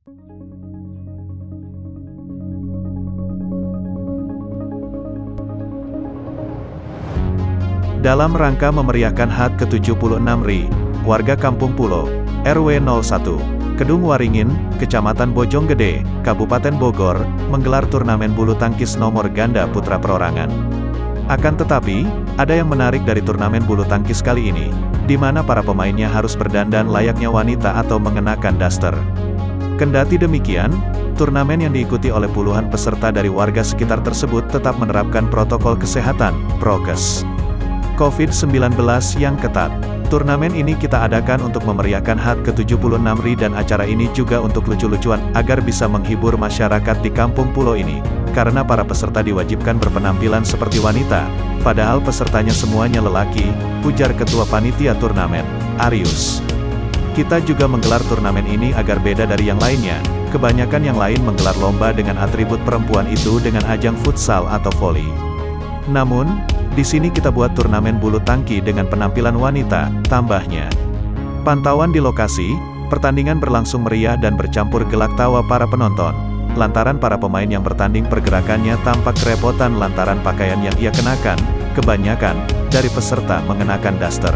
Dalam rangka memeriahkan HUT ke-76 RI, warga Kampung Pulo, RW 01, Kedung Waringin, Kecamatan Bojonggede, Kabupaten Bogor, menggelar turnamen bulu tangkis nomor ganda putra perorangan. Akan tetapi, ada yang menarik dari turnamen bulu tangkis kali ini, di mana para pemainnya harus berdandan layaknya wanita atau mengenakan daster. Kendati demikian, turnamen yang diikuti oleh puluhan peserta dari warga sekitar tersebut tetap menerapkan protokol kesehatan, prokes COVID-19 yang ketat. Turnamen ini kita adakan untuk memeriahkan HUT ke-76 RI dan acara ini juga untuk lucu-lucuan, agar bisa menghibur masyarakat di Kampung Pulo ini. Karena para peserta diwajibkan berpenampilan seperti wanita, padahal pesertanya semuanya lelaki, ujar Ketua Panitia Turnamen, Arius. Kita juga menggelar turnamen ini agar beda dari yang lainnya. Kebanyakan yang lain menggelar lomba dengan atribut perempuan itu dengan ajang futsal atau voli. Namun, di sini kita buat turnamen bulu tangki dengan penampilan wanita, tambahnya. Pantauan di lokasi, pertandingan berlangsung meriah dan bercampur gelak tawa para penonton. Lantaran para pemain yang bertanding pergerakannya tampak kerepotan lantaran pakaian yang ia kenakan, kebanyakan dari peserta mengenakan daster.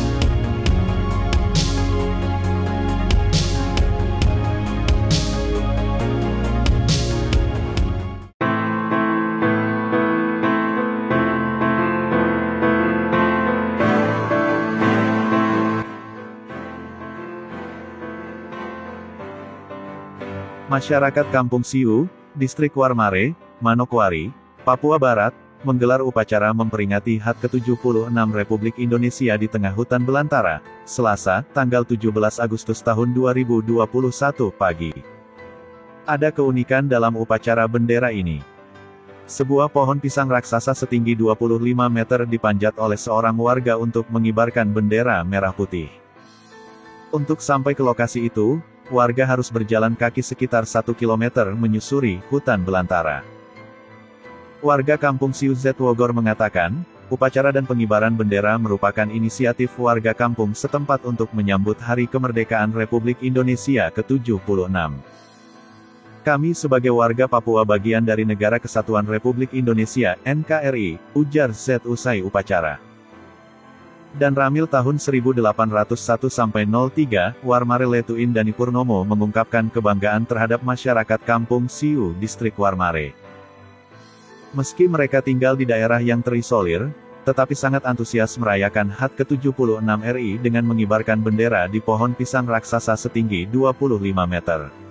Masyarakat Kampung Siu, Distrik Warmare, Manokwari, Papua Barat, menggelar upacara memperingati HUT ke-76 Republik Indonesia di tengah hutan belantara, Selasa, tanggal 17 Agustus tahun 2021 pagi. Ada keunikan dalam upacara bendera ini. Sebuah pohon pisang raksasa setinggi 25 meter dipanjat oleh seorang warga untuk mengibarkan bendera merah putih. Untuk sampai ke lokasi itu, warga harus berjalan kaki sekitar 1 km menyusuri hutan belantara. Warga Kampung Siu Zetwogor mengatakan, upacara dan pengibaran bendera merupakan inisiatif warga kampung setempat untuk menyambut Hari Kemerdekaan Republik Indonesia ke-76. Kami sebagai warga Papua bagian dari Negara Kesatuan Republik Indonesia, NKRI, ujar Z usai upacara. Dan Ramil tahun 1801-03, Warmare Letuin Dani Purnomo mengungkapkan kebanggaan terhadap masyarakat Kampung Siu, Distrik Warmare. Meski mereka tinggal di daerah yang terisolir, tetapi sangat antusias merayakan HUT ke-76 RI dengan mengibarkan bendera di pohon pisang raksasa setinggi 25 meter.